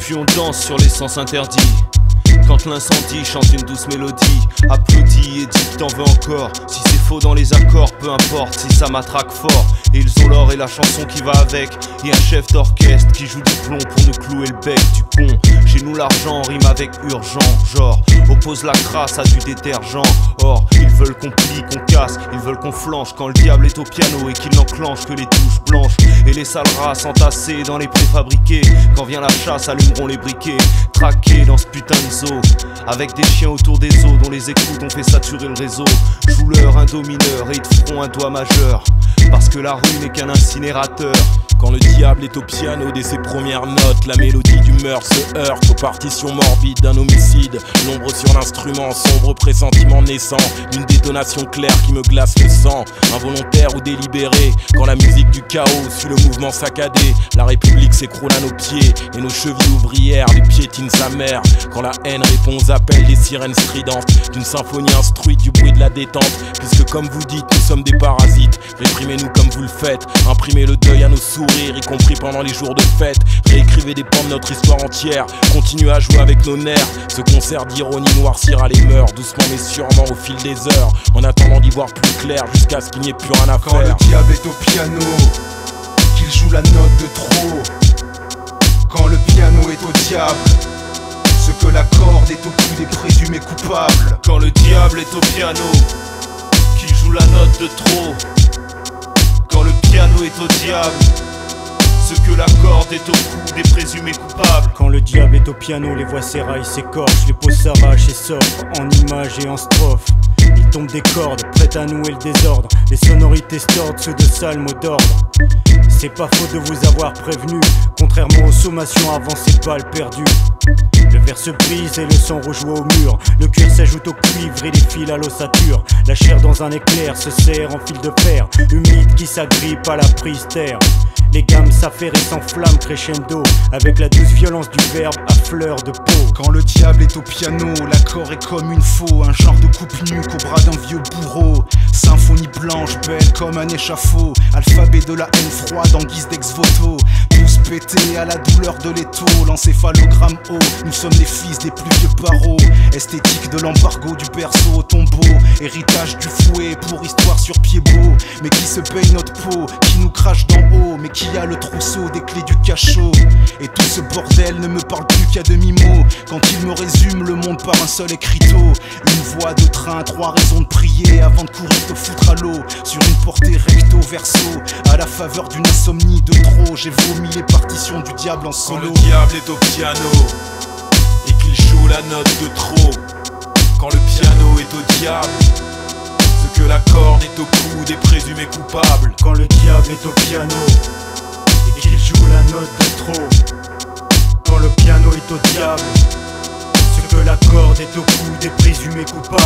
puis on danse sur les sens interdits. Quand l'incendie chante une douce mélodie, applaudit et dit que t'en veux encore. Si c'est faux dans les accords, peu importe, si ça matraque fort. Et ils ont l'or et la chanson qui va avec, et un chef d'orchestre qui joue du plomb pour nous clouer le bec du con. Chez nous l'argent rime avec urgent, genre oppose la crasse à du détergent. Or, ils veulent qu'on plie, qu'on casse, ils veulent qu'on flanche quand le diable est au piano et qu'il n'enclenche que les touches blanches. Et les sales races entassées dans les préfabriqués. Quand vient la chasse, allumeront les briquets, traqués dans ce putain de zoo. Avec des chiens autour des os dont les écoutes ont fait saturer le réseau. Joue-leur un domineur et ils te feront un doigt majeur, parce que la rue n'est qu'un incinérateur. Quand le diable est au piano dès ses premières notes, la mélodie du meurtre se heurte aux partitions morbides d'un homicide. L'ombre sur l'instrument, sombre pressentiment naissant, une détonation claire qui me glace le sang. Involontaire ou délibéré, quand la musique du chaos suit le mouvement saccadé. La République s'écroule à nos pieds et nos chevilles ouvrières lui piétinent sa mère. Quand la haine répond aux appels des sirènes stridentes d'une symphonie instruite du bruit de la détente. Puisque comme vous dites, nous sommes des parasites, réprimez-nous comme vous le faites. Imprimez le deuil à nos sourires, y compris pendant les jours de fête. Réécrivez des pans de notre histoire entière, continuez à jouer avec nos nerfs. Ce concert d'ironie noircira les mœurs, doucement mais sûrement au fil des heures, en attendant d'y voir plus clair jusqu'à ce qu'il n'y ait plus rien à faire. Quand le diable est au piano, qu'il joue la note de trop. Quand le piano est au diable, ce que la corde est au cou des présumés coupables. Quand le diable est au piano, qu'il joue la note de trop. Quand le piano est au diable, ce que la corde est au cou des présumés coupables. Quand le diable est au piano, les voix s'éraillent, s'écorchent, les peaux s'arrachent et s'offrent en images et en strophes. Il tombe des cordes, prêtes à nouer le désordre. Les sonorités stordent ceux de sales mots d'ordre. C'est pas faute de vous avoir prévenu, contrairement aux sommations avant ces balles perdues. Le verre se brise et le sang rejoint au mur. Le cuir s'ajoute au cuivre et les fils à l'ossature. La chair dans un éclair se serre en fil de fer, humide qui s'agrippe à la prise terre. Les gammes s'affairent et s'enflamment crescendo, avec la douce violence du verbe à fleur de peau. Quand le diable est au piano, l'accord est comme une faux, un genre de coupe nuque au bras d'un vieux bourreau. Symphonie blanche, belle comme un échafaud, alphabet de la haine froide en guise d'ex-voto. Tous pétés à la douleur de l'étau, l'encéphalogramme haut, nous sommes les fils des plus vieux barreaux. Esthétique de l'embargo du berceau au tombeau, héritage du fouet pour histoire sur pied beau. Mais qui se paye notre peau, qui nous crache d'en haut, mais qui a le trousseau des clés du cachot. Et tout ce bordel ne me parle plus qu'à demi-mot, quand il me résume le monde par un seul écriteau. Une voix de train, trois raisons de prier avant de courir te foutre à l'eau, sur une portée recto verso, à la faveur d'une insomnie de trop. J'ai vomi les partitions du diable en solo. Quand le diable est au piano et qu'il joue la note de trop. Quand le piano est au diable, ce que la corde est au cou des présumés coupables. Quand le diable est au piano et qu'il joue la note de trop. Quand le piano est au diable, ce que la corde est au cou des présumés coupables.